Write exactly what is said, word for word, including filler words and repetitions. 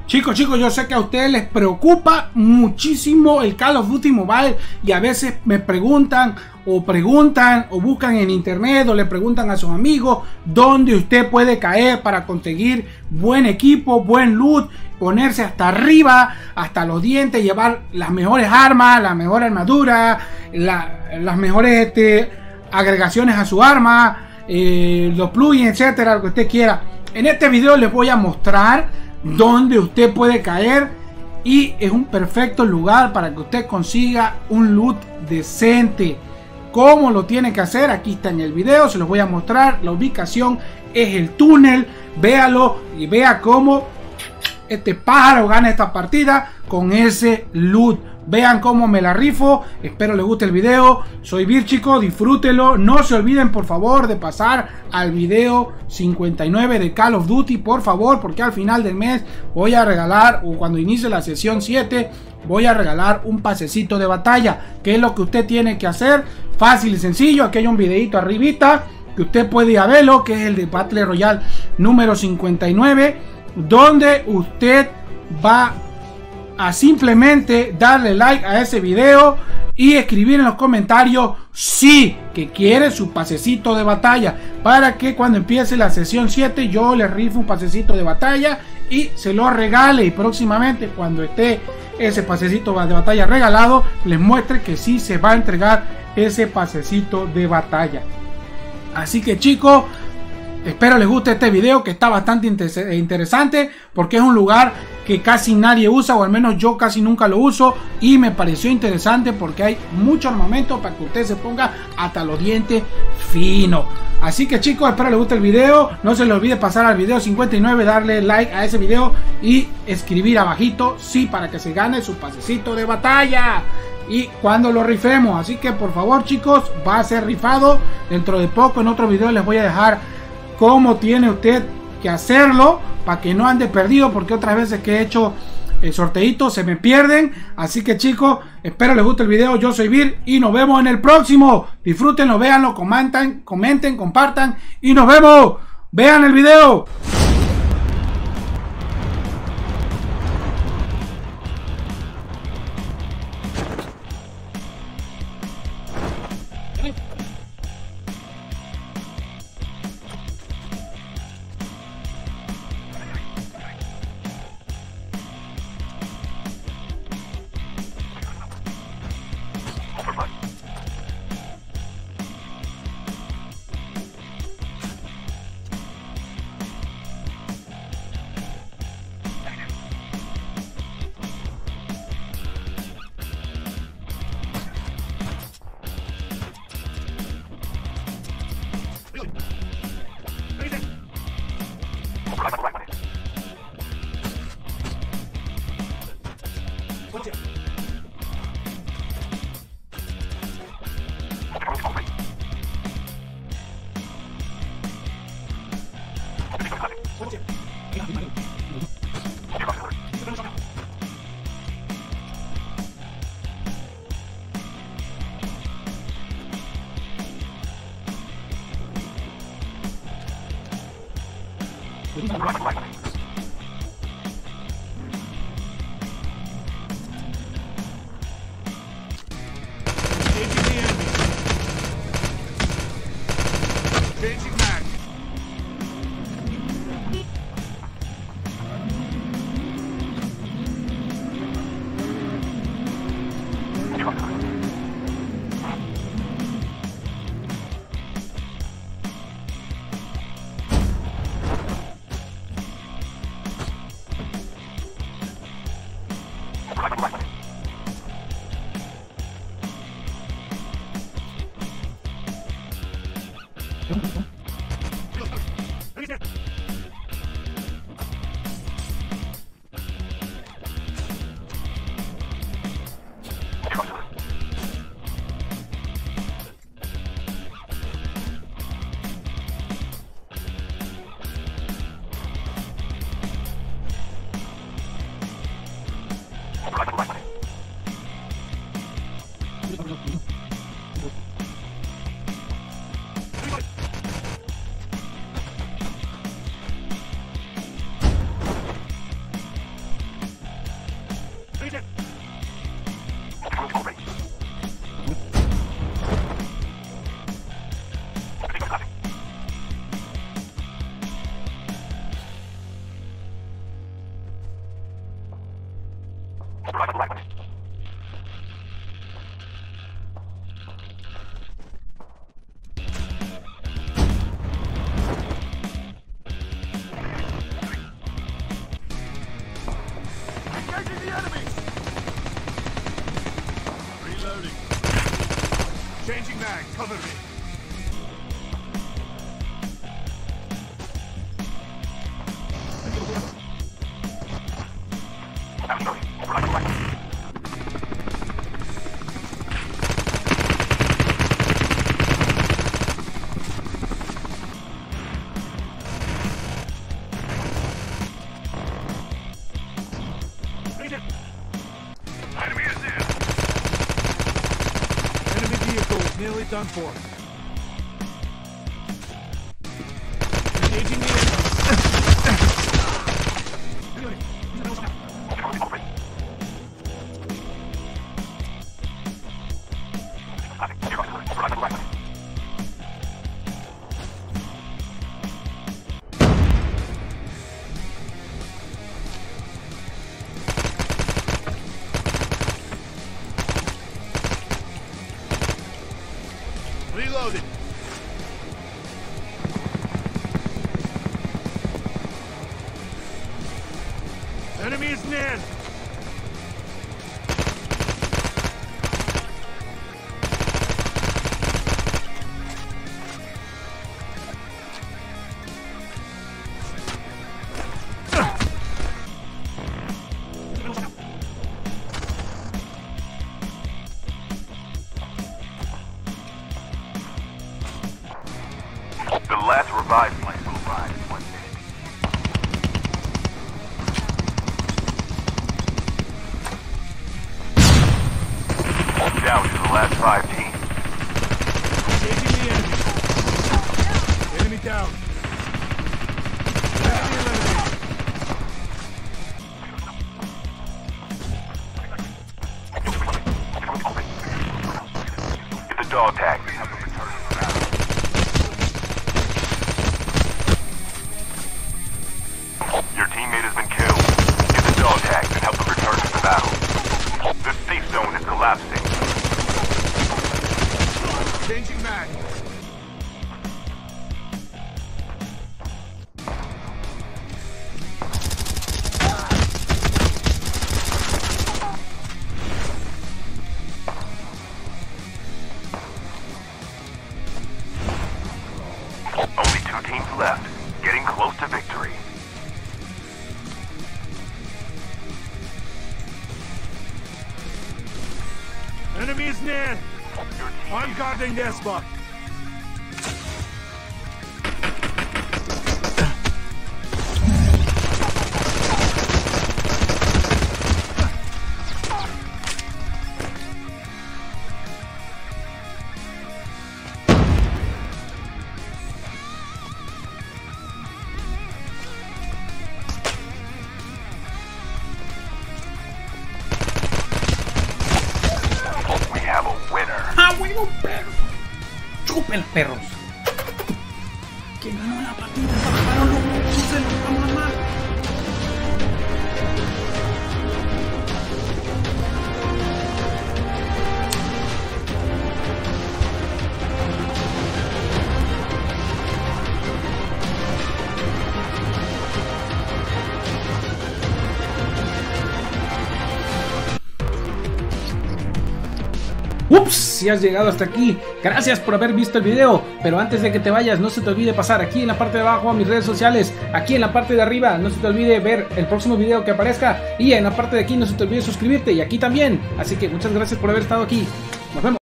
Chicos, chicos, yo sé que a ustedes les preocupa muchísimo el Call of Duty Mobile y a veces me preguntan o preguntan o buscan en internet o le preguntan a sus amigos dónde usted puede caer para conseguir buen equipo, buen loot, ponerse hasta arriba, hasta los dientes, llevar las mejores armas, la mejor armadura, la, las mejores este, agregaciones a su arma, eh, los plugins, etcétera, lo que usted quiera. En este video les voy a mostrar donde usted puede caer y es un perfecto lugar para que usted consiga un loot decente. ¿Cómo lo tiene que hacer? Aquí está en el video, se los voy a mostrar. La ubicación es el túnel, véalo y vea cómo este pájaro gana esta partida con ese loot. Vean cómo me la rifo. Espero les guste el video. Soy Virchico, disfrútelo. No se olviden por favor de pasar al video cincuenta y nueve de Call of Duty, por favor, porque al final del mes voy a regalar, o cuando inicie la sesión siete, voy a regalar un pasecito de batalla. ¿Qué es lo que usted tiene que hacer? Fácil y sencillo. Aquí hay un videito arribita que usted puede ir a verlo, que es el de Battle Royale número cincuenta y nueve, donde usted va a simplemente darle like a ese video y escribir en los comentarios sí que quiere su pasecito de batalla, para que cuando empiece la sesión siete yo le rifo un pasecito de batalla y se lo regale, y próximamente cuando esté ese pasecito de batalla regalado les muestre que sí se va a entregar ese pasecito de batalla. Así que chicos, espero les guste este video, que está bastante interesante porque es un lugar que casi nadie usa, o al menos yo casi nunca lo uso, y me pareció interesante porque hay mucho armamento para que usted se ponga hasta los dientes finos. Así que chicos, espero les guste el video. No se les olvide pasar al video cincuenta y nueve, darle like a ese video y escribir abajito sí para que se gane su pasecito de batalla y cuando lo rifemos. Así que por favor chicos, va a ser rifado dentro de poco. En otro video les voy a dejar cómo tiene usted que hacerlo para que no ande perdido, porque otras veces que he hecho el sorteito se me pierden. Así que chicos, espero les guste el video. Yo soy Vir y nos vemos en el próximo. Disfrútenlo, véanlo, comentan, comenten, compartan y nos vemos. Vean el video. Changing mag, cover me. Enemy is there. Enemy vehicle is nearly done for. Engaging the enemy. Reloaded. Enemy is near. The last revived flight will arrive in one minute. Down to the last five teams. Engaging the enemy. Enemy down. Enemy eliminated. Get the dog tag and have them return to the battle. Your teammate has been killed. Get the dog tags and help them return to the battle. The safe zone is collapsing. Changing mag. Only two teams left. Getting close to victory. Enemy is near. Your team I'm guarding their spot. We have a winner. ¡Ah, huevo, perro! ¡Chupen, perros! ¿Quién ganó la partida? ¡Bajaron los locos! ¡Vamos a mamar! Ups, si has llegado hasta aquí, gracias por haber visto el video, pero antes de que te vayas no se te olvide pasar aquí en la parte de abajo a mis redes sociales, aquí en la parte de arriba no se te olvide ver el próximo video que aparezca y en la parte de aquí no se te olvide suscribirte y aquí también, así que muchas gracias por haber estado aquí, nos vemos.